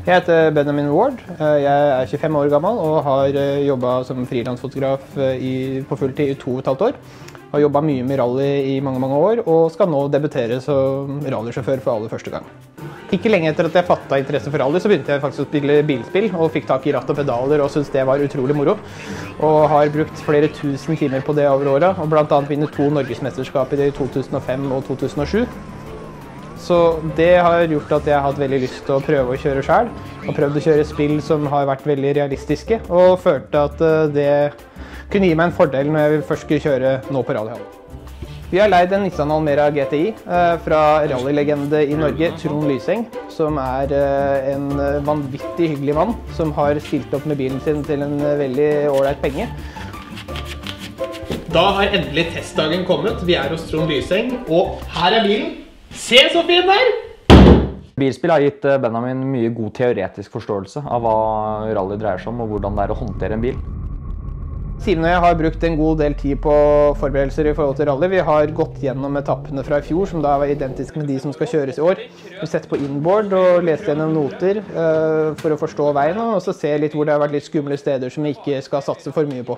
Jeg heter Benjamin Ward. Jeg er 25 år gammel og har jobbet som frilansfotograf på fulltid i 2,5 år. Har jobbet mye med rally i mange år og skal nå debutere som rallysjåfør for aller første gang. Ikke lenge etter at jeg fattet interesse for rally, så begynte jeg faktisk å spille bilspill og fikk tak i ratt og pedaler og syntes det var utrolig moro. Og har brukt flere tusen timer på det over året, og blant annet vinner 2 norgesmesterskap i 2005 og 2007. Så det har gjort at jeg har hatt veldig lyst til å prøve å kjøre selv, og prøvd å kjøre spill som har vært veldig realistiske, og følte at det kunne gi meg en fordel når jeg først skulle kjøre nå på rallyhallen. Vi har leid en Nissan Almera GTI fra rallylegende i Norge, Trond Lyseng, som er en vanvittig hyggelig mann, som har stilt opp med bilen sin til en veldig ålreit penge. Da har endelig testdagen kommet. Vi er hos Trond Lyseng, og her er bilen. Se så fin der! Bilspill har gitt Benjamin mye god teoretisk forståelse av hva rally dreier seg om og hvordan det er å håndtere en bil. Simen og jeg har brukt en god del tid på forberedelser i forhold til rally. Vi har gått gjennom etappene fra i fjor, som da var identiske med de som skal kjøres i år. Vi har sett på inboard og lest gjennom noter for å forstå veien, og så se litt hvor det har vært litt skumle steder som vi ikke skal satse for mye på.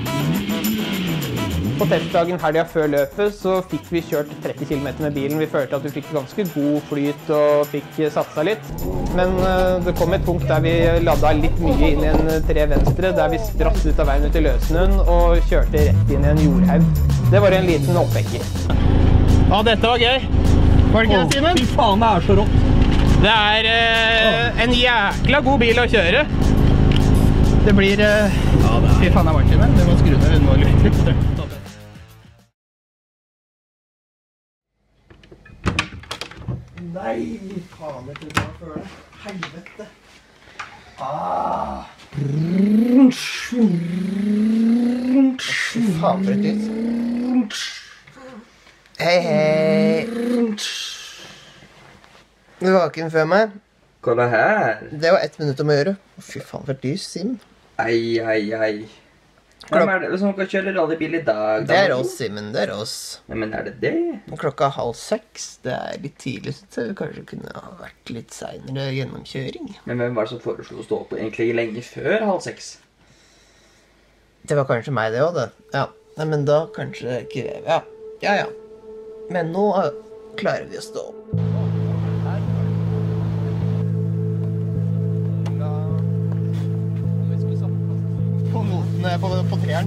På testdagen helgen før løpet så fikk vi kjørt 30 km med bilen. Vi følte at vi fikk ganske god flyt og fikk satsa litt. Men det kom et punkt der vi ladda litt mye inn i en 3 venstre, der vi spratt ut av veien ut i løssnøen og kjørte rett inn i en jordhaug. Det var en liten oppvekker. Ja, dette var gøy. Var det ikke det, Simen? Fy faen, det er så rått. Det er en jækla god bil å kjøre. Det blir... Fy faen, det er varmt, Simen. Det må skru ned nå litt. Nei, faen, jeg trodde det var før det. Helvete. Fy faen, for et lys. Hei, hei. Du var vaken før meg. Hva er det her? Det var 1 minutt om å gjøre. Fy faen, for et lys, Simen. Ei. Hvem er det som kan kjøre rallybil i dag? Det er oss, Simen, det er oss. Nei, men er det det? Klokka 5:30. Det er litt tidlig, så det kanskje kunne ha vært litt senere gjennomkjøring. Men hvem var det som foreslo å stå opp egentlig lenge før 5:30? Det var kanskje meg det også, det. Ja, nei, men da kanskje ikke... Ja. Men nå klarer vi å stå opp. På treeren.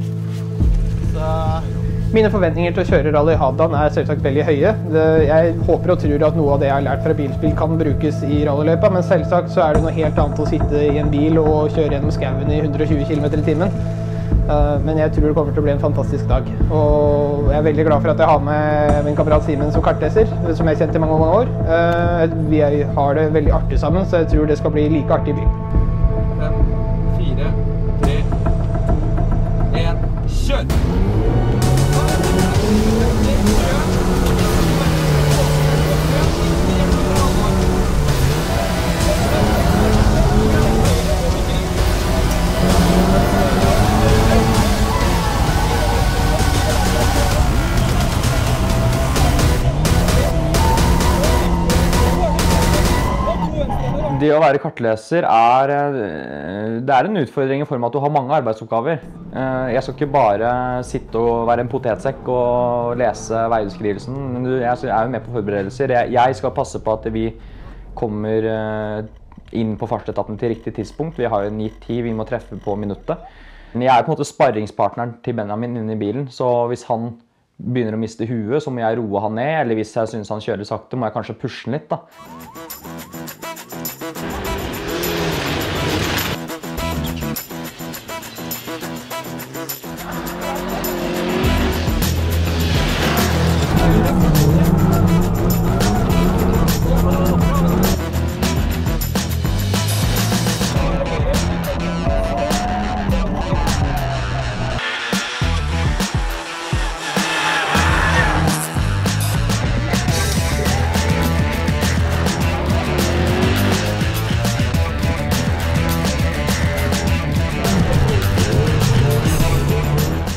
Mine forventninger til å kjøre Rally Hadeland er selvsagt veldig høye. Jeg håper og tror at noe av det jeg har lært fra bilspill kan brukes i rallyløypa, men selvsagt så er det noe helt annet å sitte i en bil og kjøre gjennom skauen i 120 km i timen. Men jeg tror det kommer til å bli en fantastisk dag. Og jeg er veldig glad for at jeg har med min kamerat Simen som kartleser, som jeg har kjent i mange år. Vi har det veldig artig sammen, så jeg tror det skal bli like artig i bil. 5, 4, 3, 2, 1, kjør! Det å være kartleser det er en utfordring i form av at du har mange arbeidsoppgaver. Jeg skal ikke bare sitte og være en potetsekk og lese veibeskrivelsen, men jeg er jo med på forberedelser. Jeg skal passe på at vi kommer inn på fartsetappen til riktig tidspunkt. Vi har jo en gitt tid vi må treffe på minuttet. Men jeg er på en måte sparringspartneren til Benjamin inne i bilen, så hvis han begynner å miste huet, så må jeg roe han ned, eller hvis jeg synes han kjører sakte, må jeg kanskje pushe han litt da.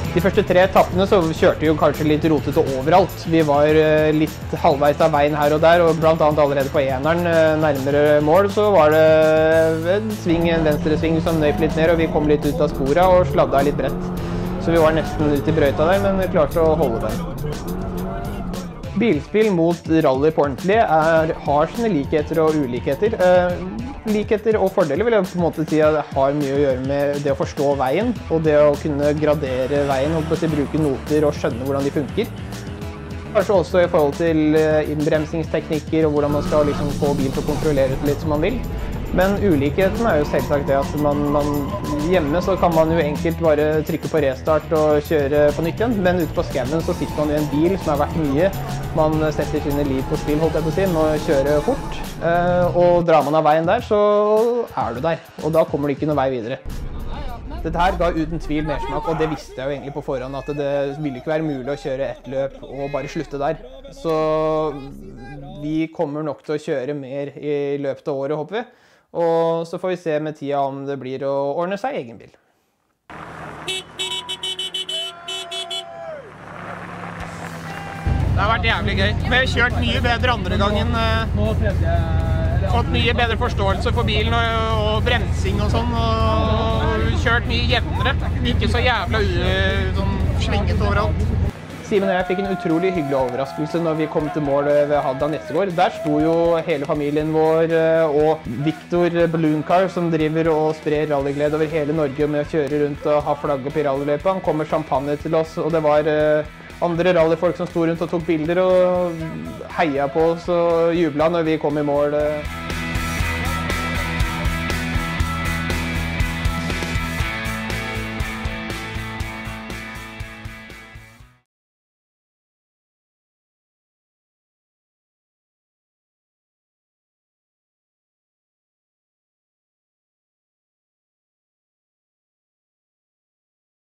De første 3 etappene så kjørte vi jo kanskje litt rotete overalt. Vi var litt halvveis av veien her og der, og blant annet allerede på eneren nærmere mål så var det en venstre sving som nøyp litt ned, og vi kom litt ut av sporet og sladda litt bredt. Så vi var nesten ut i brøyta der, men vi klarte å holde den. Bilspill mot rally på ordentlig har sine likheter og ulikheter. Likheter og fordeler vil jeg på en måte si at det har mye å gjøre med det å forstå veien, og det å kunne gradere veien, og bruke noter og skjønne hvordan de funker. Kanskje også i forhold til innbremsingsteknikker og hvordan man skal liksom få bil til å kontrollere det litt som man vil. Men ulikheten jo selvsagt det at hjemme så kan man jo enkelt bare trykke på restart og kjøre på nytt igjen, men ute på skauen så sitter man i en bil som har vært mye. Man setter sine liv på spill, holdt jeg på å si, med å kjøre fort, og drar man av veien der, så du der, og da kommer det ikke noe vei videre. Dette her ga uten tvil mersmak, og det visste jeg jo egentlig på forhånd, at det ville ikke være mulig å kjøre ett løp og bare slutte der. Så vi kommer nok til å kjøre mer i løpet av året, håper vi. Og så får vi se med tida om det blir å ordne seg egen bil. Det har vært jævlig gøy. Vi har kjørt mye bedre andre gangen. Fått mye bedre forståelse for bilen og bremsing og sånn. Og kjørt mye jevnere. Ikke så jævla sånn svinget overalt. Simen og jeg fikk en utrolig hyggelig overraskelse når vi kom til mål ved Hadda Nestegård. Der sto jo hele familien vår og Victor Balloon Car, som driver og sprer rallyglede over hele Norge med å kjøre rundt og ha flagg opp i rallyløpet. Han kom med champagne til oss, og det var andre rallyfolk som sto rundt og tok bilder og heia på oss og jubla når vi kom i mål.